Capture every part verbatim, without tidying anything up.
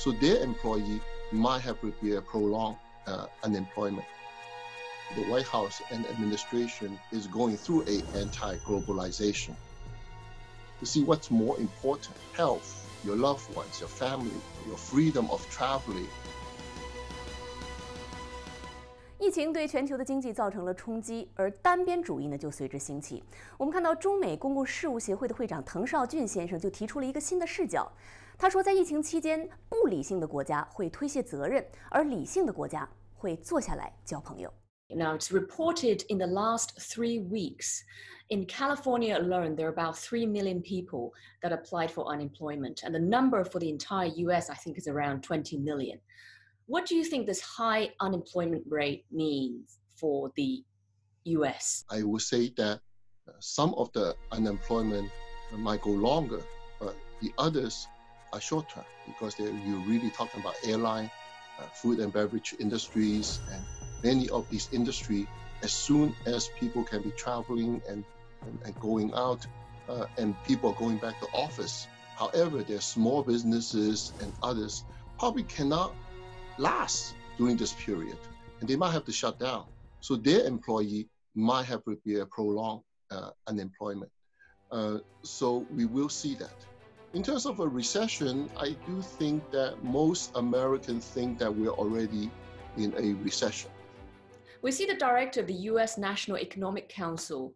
So their employee might have to be a prolonged uh, unemployment. The White House and administration is going through a anti-globalization. To see what's more important: health, your loved ones, your family, your freedom of traveling. 疫情对全球的经济造成了冲击，而单边主义呢就随之兴起。我们看到中美公共事务协会的会长滕绍俊先生就提出了一个新的视角。他说，在疫情期间，不理性的国家会推卸责任，而理性的国家会坐下来交朋友。 Now, it's reported in the last three weeks, in California alone, there are about three million people that applied for unemployment. And the number for the entire U S, I think, is around twenty million. What do you think this high unemployment rate means for the U S? I would say that some of the unemployment might go longer, but the others are short term, because you're really talking about airline, uh, food and beverage industries, and many of these industries, as soon as people can be traveling and, and, and going out, uh, and people are going back to office. However, there are small businesses and others probably cannot last during this period, and they might have to shut down. So their employee might have to be a prolonged uh, unemployment. Uh, so we will see that. In terms of a recession, I do think that most Americans think that we're already in a recession. We see the director of the U S National Economic Council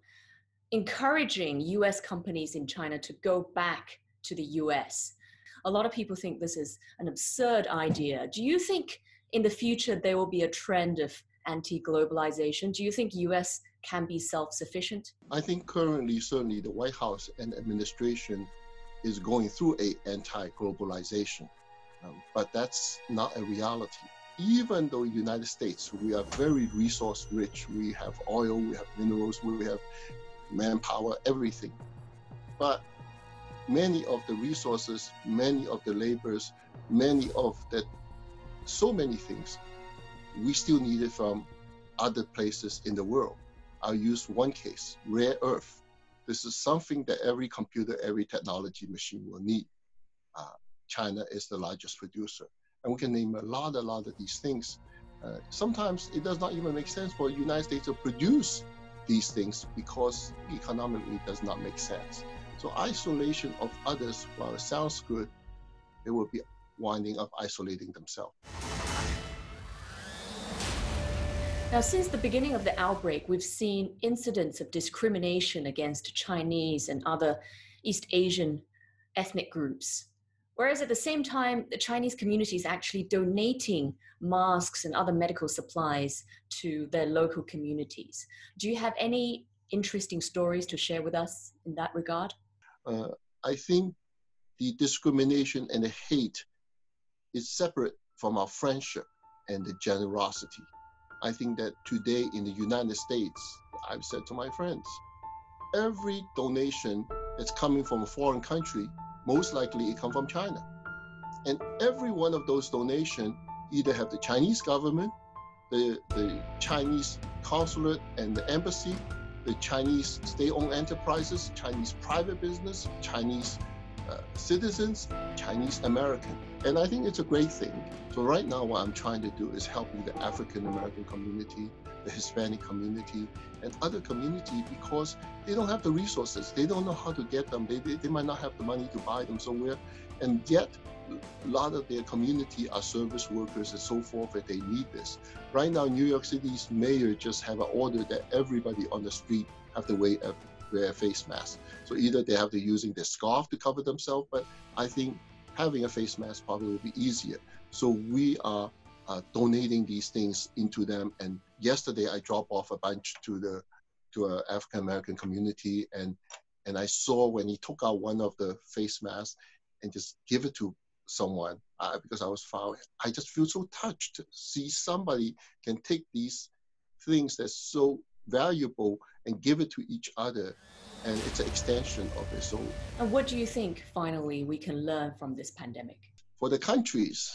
encouraging U S companies in China to go back to the U S. A lot of people think this is an absurd idea. Do you think in the future there will be a trend of anti-globalization? Do you think U S can be self-sufficient? I think currently, certainly the White House and administration is going through a anti-globalization, um, but that's not a reality. Even though United States, we are very resource rich, we have oil, we have minerals, we have manpower, everything. But many of the resources, many of the labors, many of the, so many things, we still need it from other places in the world. I'll use one case, rare earth. This is something that every computer, every technology machine will need. Uh, China is the largest producer. And we can name a lot, a lot of these things. Uh, sometimes it does not even make sense for the United States to produce these things because economically it does not make sense. So isolation of others, while it sounds good, they will be winding up isolating themselves. Now, since the beginning of the outbreak, we've seen incidents of discrimination against Chinese and other East Asian ethnic groups. Whereas at the same time, the Chinese community is actually donating masks and other medical supplies to their local communities. Do you have any interesting stories to share with us in that regard? Uh, I think the discrimination and the hate is separate from our friendship and the generosity. I think that today in the United States, I've said to my friends, every donation that's coming from a foreign country, most likely it comes from China. And every one of those donations either have the Chinese government, the, the Chinese consulate and the embassy, the Chinese state-owned enterprises, Chinese private business, Chinese uh, citizens, Chinese American. And I think it's a great thing. So right now what I'm trying to do is helping the African American community, the Hispanic community, and other community, because they don't have the resources. They don't know how to get them. They, they, they might not have the money to buy them. So we're, and yet a lot of their community are service workers and so forth, and they need this. Right now, New York City's mayor just have an order that everybody on the street have to wear a, wear a face mask. So either they have to using their scarf to cover themselves, but I think having a face mask probably will be easier. So we are uh, donating these things into them. And yesterday I dropped off a bunch to the to an African American community, and and I saw when he took out one of the face masks and just give it to someone, uh, because I was found, I just feel so touched to see somebody can take these things that's so valuable and give it to each other, and it's an extension of it. So, and what do you think finally we can learn from this pandemic? For the countries,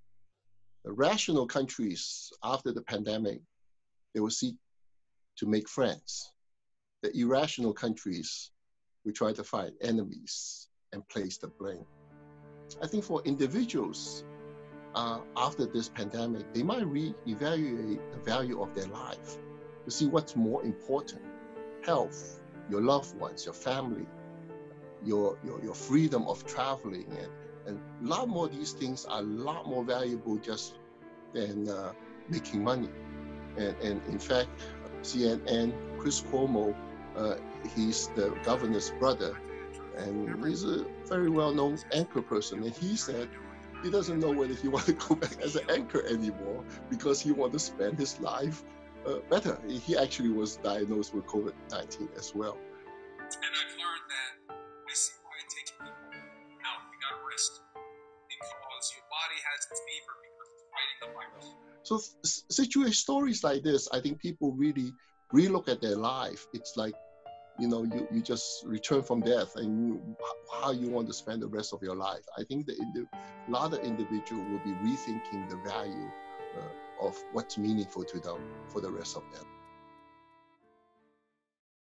the rational countries after the pandemic, they will seek to make friends. The irrational countries will try to find enemies and place the blame. I think for individuals, uh, after this pandemic, they might re-evaluate the value of their life to see what's more important: health, your loved ones, your family, your your, your freedom of traveling, and, and a lot more of these things are a lot more valuable just than uh, making money. And, and in fact, C N N, Chris Cuomo, uh, he's the governor's brother, and he's a very well-known anchor person, and he said he doesn't know whether he wants to go back as an anchor anymore because he wants to spend his life uh, better. He actually was diagnosed with COVID nineteen as well. And I've learned that this, when it takes people out, we got to rest, because your body has its fever because it's fighting the virus. So situation stories like this, I think people really relook at their life. It's like, you know, you, you just return from death, and you, how you want to spend the rest of your life. I think that a lot of individuals will be rethinking the value uh, of what's meaningful to them for the rest of their life.